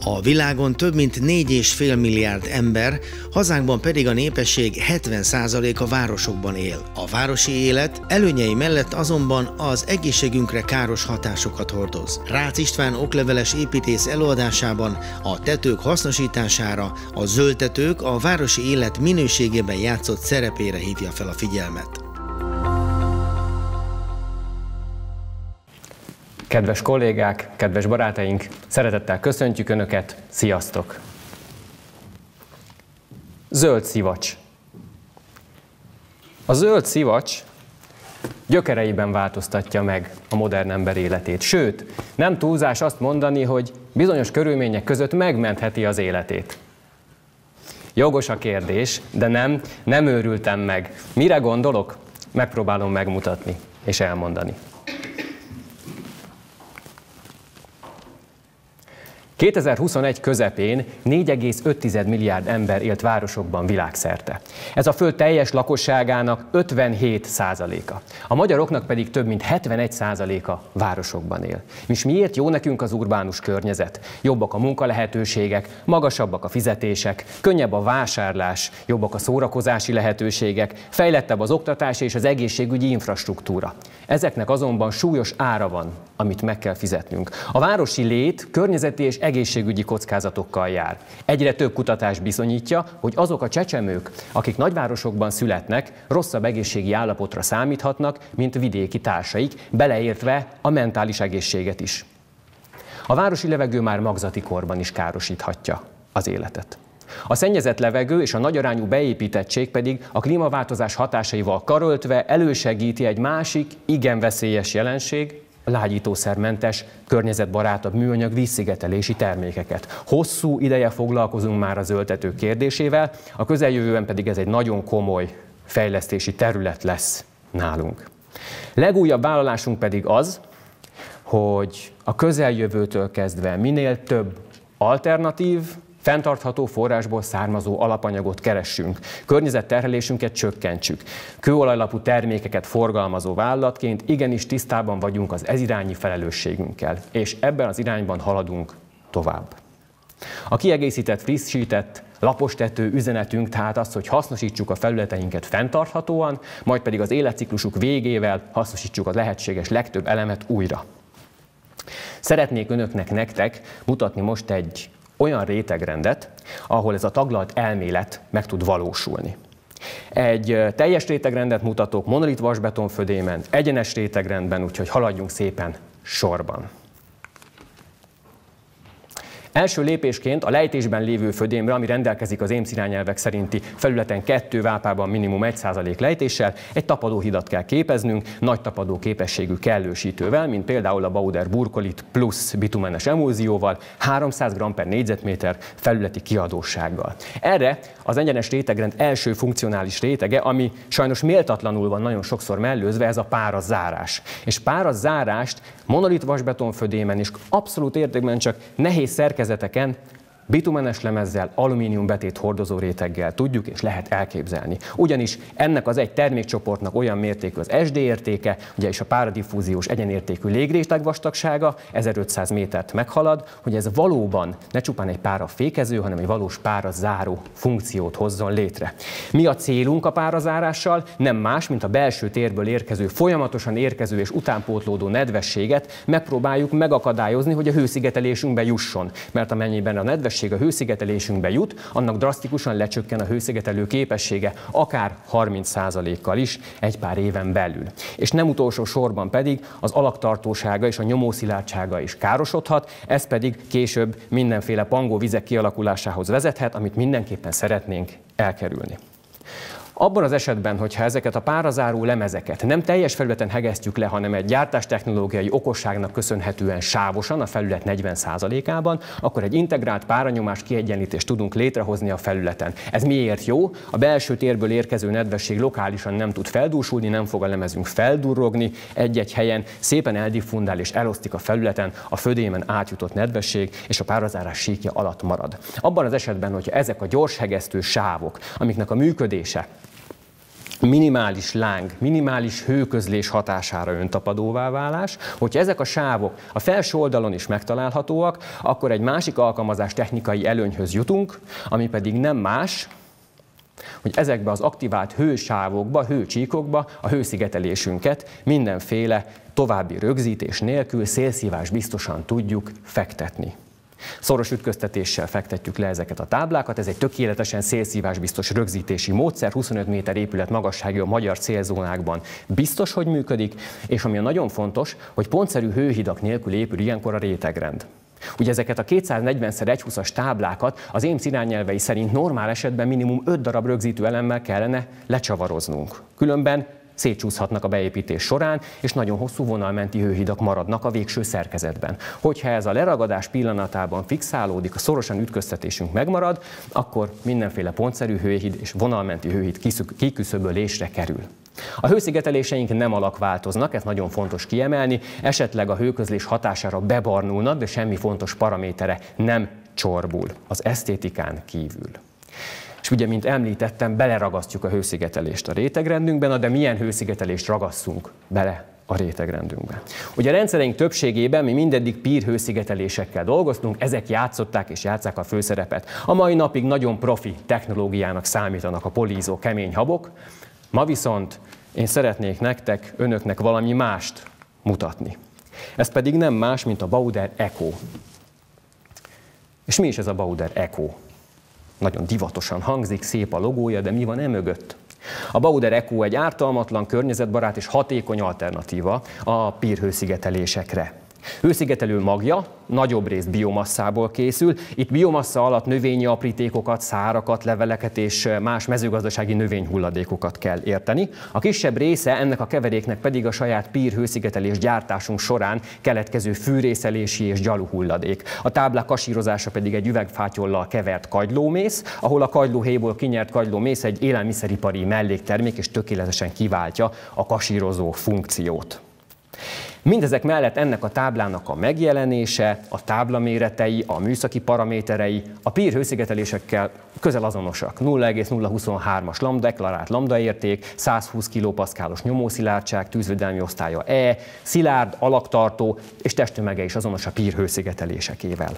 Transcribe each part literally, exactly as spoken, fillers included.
A világon több mint négy és fél milliárd ember, hazánkban pedig a népesség hetven százaléka városokban él. A városi élet előnyei mellett azonban az egészségünkre káros hatásokat hordoz. Rácz István okleveles építész előadásában a tetők hasznosítására, a zöldtetők a városi élet minőségében játszott szerepére hívja fel a figyelmet. Kedves kollégák, kedves barátaink, szeretettel köszöntjük Önöket, sziasztok! Zöld szivacs. A zöld szivacs gyökereiben változtatja meg a modern ember életét. Sőt, nem túlzás azt mondani, hogy bizonyos körülmények között megmentheti az életét. Jogos a kérdés, de nem, nem őrültem meg. Mire gondolok? Megpróbálom megmutatni és elmondani. kétezer-huszonegy közepén négy egész öt milliárd ember élt városokban világszerte. Ez a föld teljes lakosságának ötvenhét százaléka. A magyaroknak pedig több mint hetvenegy százaléka városokban él. És miért jó nekünk az urbánus környezet? Jobbak a munkalehetőségek, magasabbak a fizetések, könnyebb a vásárlás, jobbak a szórakozási lehetőségek, fejlettebb az oktatás és az egészségügyi infrastruktúra. Ezeknek azonban súlyos ára van, amit meg kell fizetnünk. A városi lét környezeti és egészségügyi kockázatokkal jár. Egyre több kutatás bizonyítja, hogy azok a csecsemők, akik nagyvárosokban születnek, rosszabb egészségi állapotra számíthatnak, mint vidéki társaik, beleértve a mentális egészséget is. A városi levegő már magzati korban is károsíthatja az életet. A szennyezett levegő és a nagyarányú beépítettség pedig a klímaváltozás hatásaival karöltve elősegíti egy másik, igen veszélyes jelenség, a lágyítószermentes, környezetbarátabb műanyag vízszigetelési termékeket. Hosszú ideje foglalkozunk már a zöldtetők kérdésével, a közeljövőben pedig ez egy nagyon komoly fejlesztési terület lesz nálunk. Legújabb vállalásunk pedig az, hogy a közeljövőtől kezdve minél több alternatív, fenntartható forrásból származó alapanyagot keressünk, környezetterhelésünket csökkentsük. Kőolajlapú termékeket forgalmazó vállalatként igenis tisztában vagyunk az ezirányi felelősségünkkel, és ebben az irányban haladunk tovább. A kiegészített, frissített, lapostető üzenetünk tehát az, hogy hasznosítsuk a felületeinket fenntarthatóan, majd pedig az életciklusuk végével hasznosítsuk a lehetséges legtöbb elemet újra. Szeretnék önöknek, nektek mutatni most egy olyan rétegrendet, ahol ez a taglalt elmélet meg tud valósulni. Egy teljes rétegrendet mutatok monolit vasbetonfödémen, egyenes rétegrendben, úgyhogy haladjunk szépen sorban. Első lépésként a lejtésben lévő födémre, ami rendelkezik az EAMS irányelvek szerinti felületen kettő vápában minimum egy százalék lejtéssel, egy tapadóhidat kell képeznünk, nagy tapadó képességű kellősítővel, mint például a Bauder Burkolit plusz bitumenes emulzióval, háromszáz gramm per négyzetméter felületi kiadósággal. Erre az egyenes rétegrend első funkcionális rétege, ami sajnos méltatlanul van nagyon sokszor mellőzve, ez a párazárás. És párazárást monolit vasbetonfödémen és abszolút értékben csak nehéz szerkezeteken, bitumenes lemezzel, alumíniumbetét hordozó réteggel tudjuk és lehet elképzelni. Ugyanis ennek az egy termékcsoportnak olyan mértékű az es dé értéke, ugye is a páradiffúziós egyenértékű légréteg vastagsága ezerötszáz métert meghalad, hogy ez valóban ne csupán egy párafékező, hanem egy valós párazáró funkciót hozzon létre. Mi a célunk a párazárással? Nem más, mint a belső térből érkező, folyamatosan érkező és utánpótlódó nedvességet megpróbáljuk megakadályozni, hogy a hőszigetelésünkbe jusson. Mert amennyiben a nedvesség a hőszigetelésünkbe jut, annak drasztikusan lecsökken a hőszigetelő képessége, akár harminc százalékkal is egy pár éven belül. És nem utolsó sorban pedig az alaktartósága és a nyomószilárdsága is károsodhat, ez pedig később mindenféle pangóvizek kialakulásához vezethet, amit mindenképpen szeretnénk elkerülni. Abban az esetben, hogyha ezeket a párazáró lemezeket nem teljes felületen hegesztjük le, hanem egy gyártástechnológiai okosságnak köszönhetően sávosan, a felület negyven százalékában, akkor egy integrált páranyomás kiegyenlítést tudunk létrehozni a felületen. Ez miért jó? A belső térből érkező nedvesség lokálisan nem tud feldúsulni, nem fog a lemezünk feldurrogni egy-egy helyen, szépen eldiffundál és elosztik a felületen a födémen átjutott nedvesség, és a párazárás síkja alatt marad. Abban az esetben, hogyha ezek a gyors hegesztő sávok, amiknek a működése minimális láng, minimális hőközlés hatására öntapadóvá válás. Hogyha ezek a sávok a felső oldalon is megtalálhatóak, akkor egy másik alkalmazás technikai előnyhöz jutunk, ami pedig nem más, hogy ezekbe az aktivált hősávokba, hőcsíkokba a hőszigetelésünket mindenféle további rögzítés nélkül szélszívás biztosan tudjuk fektetni. Szoros ütköztetéssel fektetjük le ezeket a táblákat, ez egy tökéletesen szélszívásbiztos rögzítési módszer, huszonöt méter épület magasságú a magyar célzónákban biztos, hogy működik, és ami nagyon fontos, hogy pontszerű hőhidak nélkül épül ilyenkor a rétegrend. Ugye ezeket a kétszáznegyven szer százhúszas táblákat az EAMS irányelvei szerint normál esetben minimum öt darab rögzítő elemmel kellene lecsavaroznunk. Különben szétcsúszhatnak a beépítés során, és nagyon hosszú vonalmenti hőhidak maradnak a végső szerkezetben. Hogyha ez a leragadás pillanatában fixálódik, a szorosan ütköztetésünk megmarad, akkor mindenféle pontszerű hőhid és vonalmenti hőhid kiküszöbölésre kerül. A hőszigeteléseink nem alakváltoznak, ez nagyon fontos kiemelni, esetleg a hőközlés hatására bebarnulnak, de semmi fontos paramétere nem csorbul, az esztétikán kívül. És ugye, mint említettem, beleragasztjuk a hőszigetelést a rétegrendünkben, de milyen hőszigetelést ragasszunk bele a rétegrendünkbe? Ugye a rendszereink többségében mi mindeddig pír hőszigetelésekkel dolgoztunk, ezek játszották és játsszák a főszerepet. A mai napig nagyon profi technológiának számítanak a polízó kemény habok, ma viszont én szeretnék nektek, önöknek valami mást mutatni. Ez pedig nem más, mint a Bauder Eco. És mi is ez a Bauder Eco? Nagyon divatosan hangzik, szép a logója, de mi van e mögött? A Bauder Eco egy ártalmatlan, környezetbarát és hatékony alternatíva a pír hőszigetelésekre. Hőszigetelő magja nagyobb részt biomasszából készül. Itt biomassa alatt növényi aprítékokat, szárakat, leveleket és más mezőgazdasági növényhulladékokat kell érteni. A kisebb része ennek a keveréknek pedig a saját pír hőszigetelés gyártásunk során keletkező fűrészelési és gyaluhulladék. A táblák kasírozása pedig egy üvegfátyollal kevert kagylómész, ahol a kagylóhéjból kinyert kagylómész egy élelmiszeripari melléktermék és tökéletesen kiváltja a kasírozó funkciót. Mindezek mellett ennek a táblának a megjelenése, a táblaméretei, a műszaki paraméterei a pír hőszigetelésekkel közel azonosak. nulla egész nulla huszonhármas lambda, deklarált lambda érték, százhúsz kilopaszkálos nyomószilárdság, tűzvédelmi osztálya E, szilárd, alaktartó és testtömege is azonos a pír hőszigetelésekével.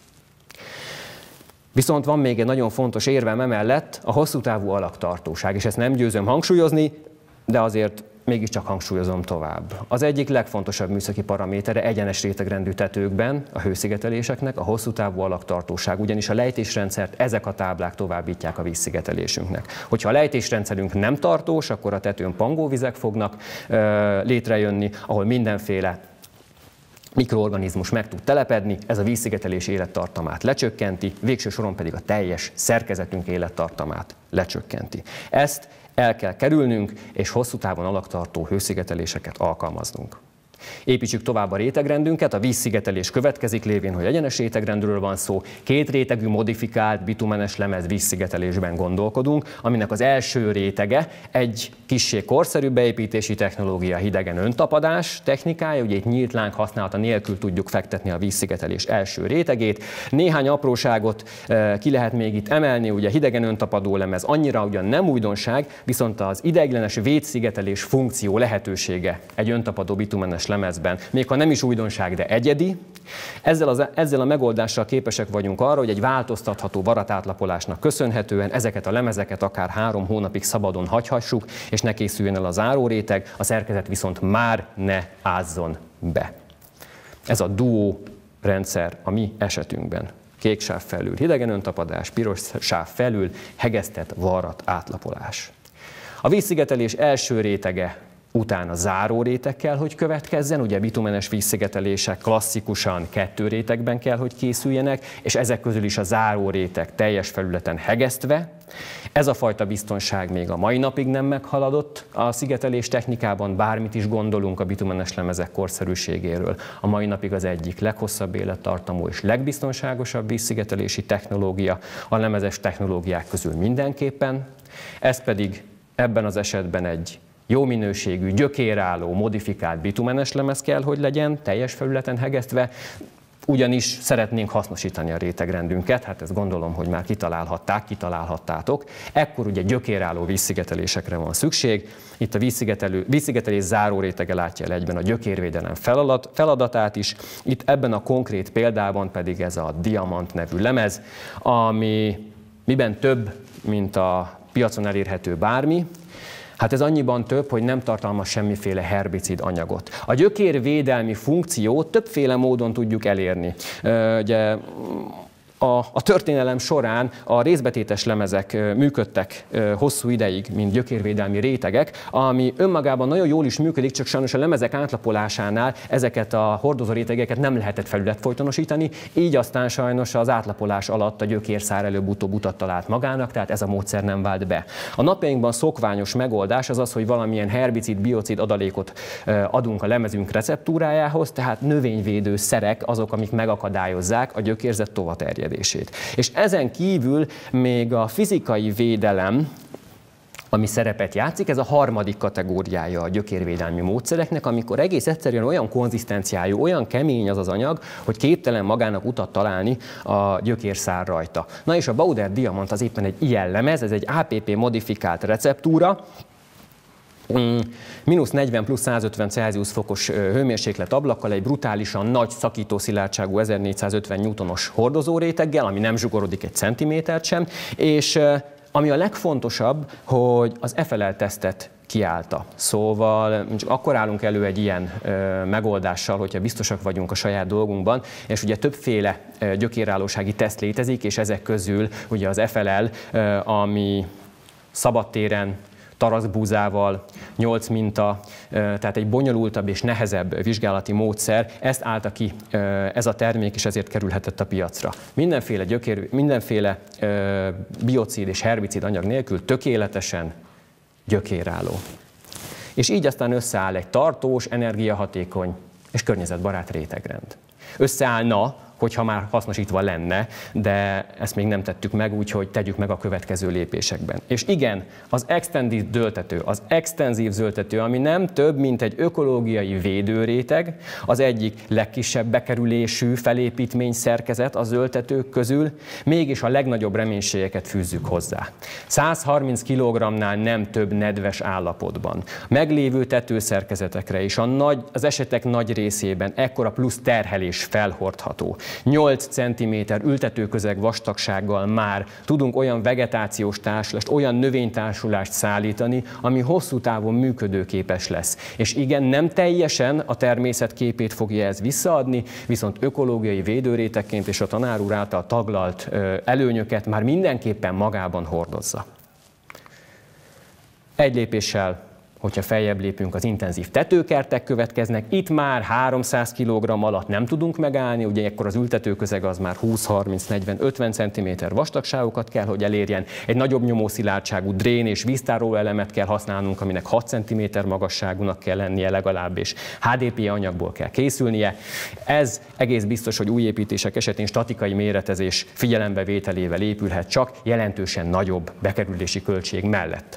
Viszont van még egy nagyon fontos érvem emellett, a hosszú távú alaktartóság, és ezt nem győzöm hangsúlyozni, de azért mégiscsak hangsúlyozom tovább. Az egyik legfontosabb műszaki paramétere egyenes rétegrendű tetőkben a hőszigeteléseknek a hosszú távú alaktartóság, ugyanis a lejtésrendszert ezek a táblák továbbítják a vízszigetelésünknek. Hogyha a lejtésrendszerünk nem tartós, akkor a tetőn pangóvizek fognak ö, létrejönni, ahol mindenféle mikroorganizmus meg tud telepedni, ez a vízszigetelés élettartamát lecsökkenti, végső soron pedig a teljes szerkezetünk élettartamát lecsökkenti. Ezt el kell kerülnünk, és hosszú távon alaktartó hőszigeteléseket alkalmaznunk. Építsük tovább a rétegrendünket, a vízszigetelés következik, lévén, hogy egyenes rétegrendről van szó, két rétegű modifikált bitumenes lemez vízszigetelésben gondolkodunk, aminek az első rétege egy kissé korszerű beépítési technológia, hidegen öntapadás technikája, ugye itt nyílt láng használata nélkül tudjuk fektetni a vízszigetelés első rétegét. Néhány apróságot e, ki lehet még itt emelni, ugye hidegen öntapadó lemez annyira ugyan nem újdonság, viszont az ideiglenes védszigetelés funkció lehetősége egy öntapadó bitumenes lemezben, még ha nem is újdonság, de egyedi. Ezzel, az, ezzel a megoldással képesek vagyunk arra, hogy egy változtatható varatátlapoliásnak köszönhetően ezeket a lemezeket akár három hónapig szabadon hagyhassuk, és ne készüljön el a záróréteg, a szerkezet viszont már ne ázzon be. Ez a duo rendszer a mi esetünkben. Kék sáv felül hidegen öntapadás, piros sáv felül hegesztett varrat átlapolás. A vízszigetelés első rétege után a záró réteg kell, hogy következzen, ugye bitumenes vízszigetelések klasszikusan kettő rétegben kell, hogy készüljenek, és ezek közül is a záró réteg teljes felületen hegesztve. Ez a fajta biztonság még a mai napig nem meghaladott a szigetelés technikában, bármit is gondolunk a bitumenes lemezek korszerűségéről. A mai napig az egyik leghosszabb élettartamú és legbiztonságosabb vízszigetelési technológia, a lemezes technológiák közül mindenképpen. Ez pedig ebben az esetben egy jó minőségű, gyökérálló, modifikált bitumenes lemez kell, hogy legyen, teljes felületen hegesztve, ugyanis szeretnénk hasznosítani a rétegrendünket, hát ezt gondolom, hogy már kitalálhatták, kitalálhattátok. Ekkor ugye gyökérálló vízszigetelésekre van szükség. Itt a vízszigetelés záró rétege látja el egyben a gyökérvédelem feladat, feladatát is. Itt ebben a konkrét példában pedig ez a Diamant nevű lemez, ami miben több, mint a piacon elérhető bármi. Hát ez annyiban több, hogy nem tartalmaz semmiféle herbicid anyagot. A gyökérvédelmi funkciót többféle módon tudjuk elérni. Ugye, A, a történelem során a részbetétes lemezek működtek hosszú ideig, mint gyökérvédelmi rétegek, ami önmagában nagyon jól is működik, csak sajnos a lemezek átlapolásánál ezeket a hordozó rétegeket nem lehetett felületfolytonosítani, így aztán sajnos az átlapolás alatt a gyökérszár előbb-utóbb utat talált magának, tehát ez a módszer nem vált be. A napjainkban szokványos megoldás az az, hogy valamilyen herbicid, biocid adalékot adunk a lemezünk receptúrájához, tehát növényvédő szerek azok, amik megakadályozzák a gyökérzet tovaterjedését. És ezen kívül még a fizikai védelem, ami szerepet játszik, ez a harmadik kategóriája a gyökérvédelmi módszereknek, amikor egész egyszerűen olyan konzisztenciájú, olyan kemény az az anyag, hogy képtelen magának utat találni a gyökérszár rajta. Na és a Bauder Diamant az éppen egy ilyen lemez, ez egy á pé pé modifikált receptúra, mínusz negyven plusz százötven Celsius fokos hőmérséklet ablakkal, egy brutálisan nagy szakítószilárdságú ezernégyszázötven newtonos hordozóréteggel, ami nem zsugorodik egy centimétert sem, és ami a legfontosabb, hogy az ef el el-tesztet kiállta. Szóval csak akkor állunk elő egy ilyen ö, megoldással, hogyha biztosak vagyunk a saját dolgunkban, és ugye többféle ö, gyökérállósági teszt létezik, és ezek közül ugye az ef el el, ö, ami szabadtéren, taraszbúzával, nyolc minta, tehát egy bonyolultabb és nehezebb vizsgálati módszer, ezt állta ki ez a termék, és ezért kerülhetett a piacra. Mindenféle, gyökér, mindenféle biocid és herbicid anyag nélkül tökéletesen gyökérálló. És így aztán összeáll egy tartós, energiahatékony és környezetbarát rétegrend. Összeállna, hogyha már hasznosítva lenne, de ezt még nem tettük meg, úgyhogy tegyük meg a következő lépésekben. És igen, az extendív zöldtető, az extenzív zöldtető, ami nem több, mint egy ökológiai védőréteg, az egyik legkisebb bekerülésű felépítmény szerkezet a zöldtetők közül, mégis a legnagyobb reménységeket fűzzük hozzá. száz harminc kilogrammnál nem több nedves állapotban. Meglévő tetőszerkezetekre is a nagy, az esetek nagy részében ekkora plusz terhelés felhordható. nyolc centiméter ültetőközeg vastagsággal már tudunk olyan vegetációs társulást, olyan növénytársulást szállítani, ami hosszú távon működőképes lesz. És igen, nem teljesen a természet képét fogja ez visszaadni, viszont ökológiai védőrétegként és a tanár úr által taglalt előnyöket már mindenképpen magában hordozza. Egy lépéssel, hogyha feljebb lépünk, az intenzív tetőkertek következnek, itt már háromszáz kilogramm alatt nem tudunk megállni, ugye ekkor az ültetőközeg az már húsz, harminc, negyven, ötven centiméter vastagságokat kell, hogy elérjen, egy nagyobb nyomószilárdságú drén és víztároló elemet kell használnunk, aminek hat centiméter magasságúnak kell lennie legalább, és há dé pé anyagból kell készülnie. Ez egész biztos, hogy új építések esetén statikai méretezés figyelembevételével épülhet csak, jelentősen nagyobb bekerülési költség mellett.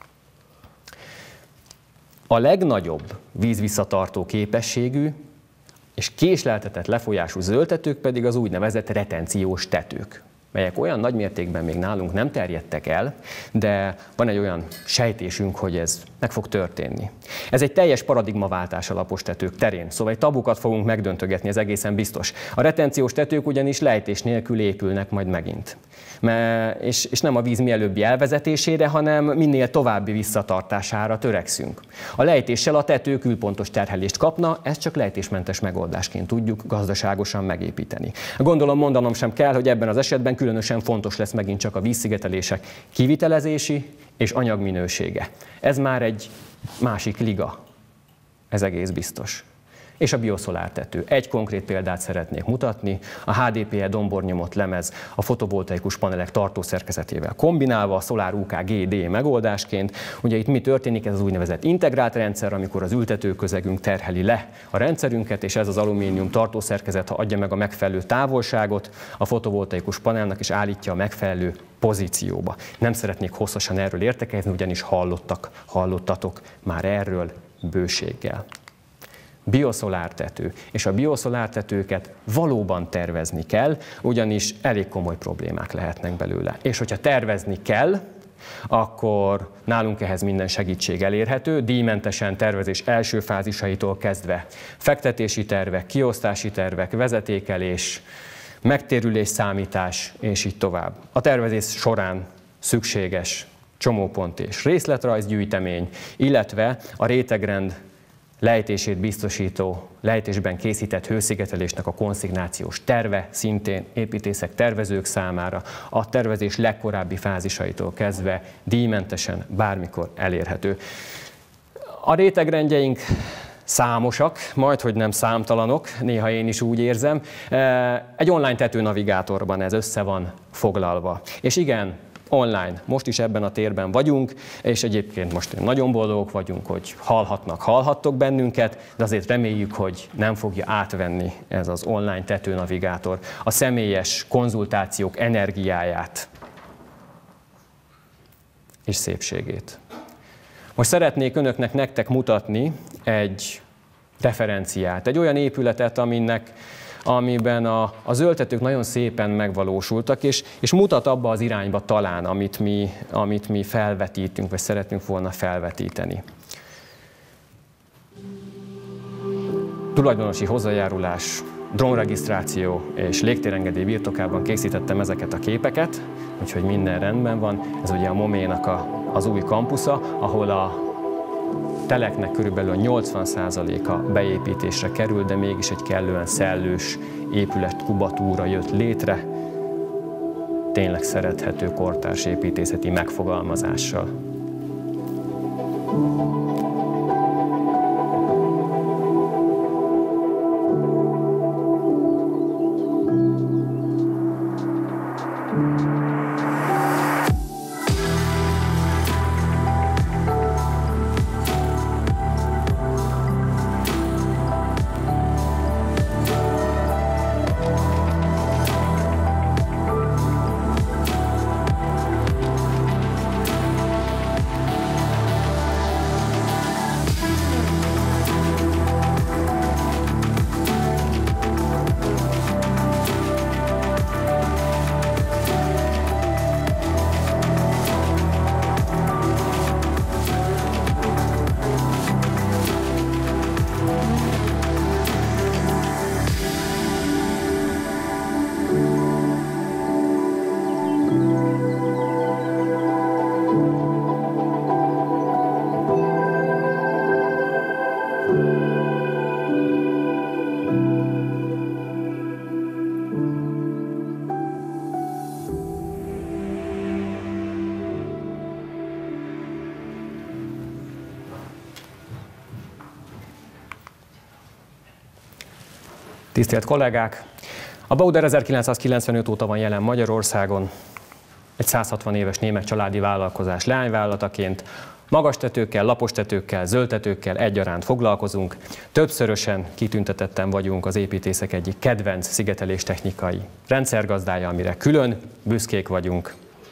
A legnagyobb vízvisszatartó képességű és késleltetett lefolyású zöldtetők pedig az úgynevezett retenciós tetők, melyek olyan nagy mértékben még nálunk nem terjedtek el, de van egy olyan sejtésünk, hogy ez meg fog történni. Ez egy teljes paradigmaváltás a lapos tetők terén, szóval egy tabukat fogunk megdöntögetni, ez egészen biztos. A retenciós tetők ugyanis lejtés nélkül épülnek majd megint. És, és nem a víz mielőbbi elvezetésére, hanem minél további visszatartására törekszünk. A lejtéssel a tető külpontos terhelést kapna, ezt csak lejtésmentes megoldásként tudjuk gazdaságosan megépíteni. Gondolom mondanom sem kell, hogy ebben az esetben különösen fontos lesz megint csak a vízszigetelések kivitelezési és anyagminősége. Ez már egy másik liga, ez egész biztos. És a bioszolártető. Egy konkrét példát szeretnék mutatni, a há dé pé e dombornyomott lemez a fotovoltaikus panelek tartószerkezetével kombinálva, a Solar u ká gé dé megoldásként. Ugye itt mi történik? Ez az úgynevezett integrált rendszer, amikor az ültetőközegünk terheli le a rendszerünket, és ez az alumínium tartószerkezet adja meg a megfelelő távolságot a fotovoltaikus panelnak, és állítja a megfelelő pozícióba. Nem szeretnék hosszasan erről értekezni, ugyanis hallottak, hallottatok már erről bőséggel. bioszolártető, és a bioszolártetőket valóban tervezni kell, ugyanis elég komoly problémák lehetnek belőle. És hogyha tervezni kell, akkor nálunk ehhez minden segítség elérhető, díjmentesen tervezés első fázisaitól kezdve fektetési tervek, kiosztási tervek, vezetékelés, megtérülés számítás, és így tovább. A tervezés során szükséges csomópont és részletrajzgyűjtemény, illetve a rétegrend lejtését biztosító, lejtésben készített hőszigetelésnek a konszignációs terve, szintén építészek, tervezők számára a tervezés legkorábbi fázisaitól kezdve díjmentesen bármikor elérhető. A rétegrendjeink számosak, majdhogy nem számtalanok, néha én is úgy érzem. Egy online tetőnavigátorban ez össze van foglalva. És igen, online, most is ebben a térben vagyunk, és egyébként most nagyon boldogok vagyunk, hogy hallhatnak, hallhattok bennünket, de azért reméljük, hogy nem fogja átvenni ez az online tetőnavigátor a személyes konzultációk energiáját és szépségét. Most szeretnék önöknek, nektek mutatni egy referenciát, egy olyan épületet, aminek amiben a, a zöldtetők nagyon szépen megvalósultak, és, és mutat abba az irányba talán, amit mi, amit mi felvetítünk, vagy szeretnénk volna felvetíteni. Tulajdonosi hozzájárulás, drónregisztráció és légtérengedély birtokában készítettem ezeket a képeket, úgyhogy minden rendben van. Ez ugye a Moménak a, az új kampusza, ahol a teleknek körülbelül a nyolcvan százaléka beépítésre kerül, de mégis egy kellően szellős épületkubatúra jött létre, tényleg szerethető kortárs építészeti megfogalmazással. Tisztelt kollégák! A Bauder ezerkilencszázkilencvenöt óta van jelen Magyarországon, egy száz hatvan éves német családi vállalkozás leányvállalataként. Magas tetőkkel, lapos tetőkkel, zöld tetőkkel egyaránt foglalkozunk. Többszörösen kitüntetetten vagyunk az építészek egyik kedvenc szigeteléstechnikai rendszergazdája, amire külön büszkék vagyunk.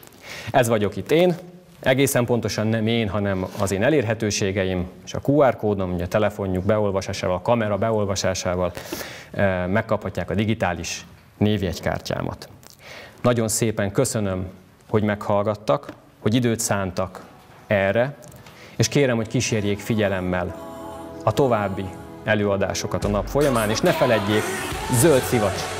Ez vagyok itt én. Egészen pontosan nem én, hanem az én elérhetőségeim és a kú er kódom, ugye a telefonjuk beolvasásával, a kamera beolvasásával megkaphatják a digitális névjegykártyámat. Nagyon szépen köszönöm, hogy meghallgattak, hogy időt szántak erre, és kérem, hogy kísérjék figyelemmel a további előadásokat a nap folyamán, és ne feledjék, zöld szivacs!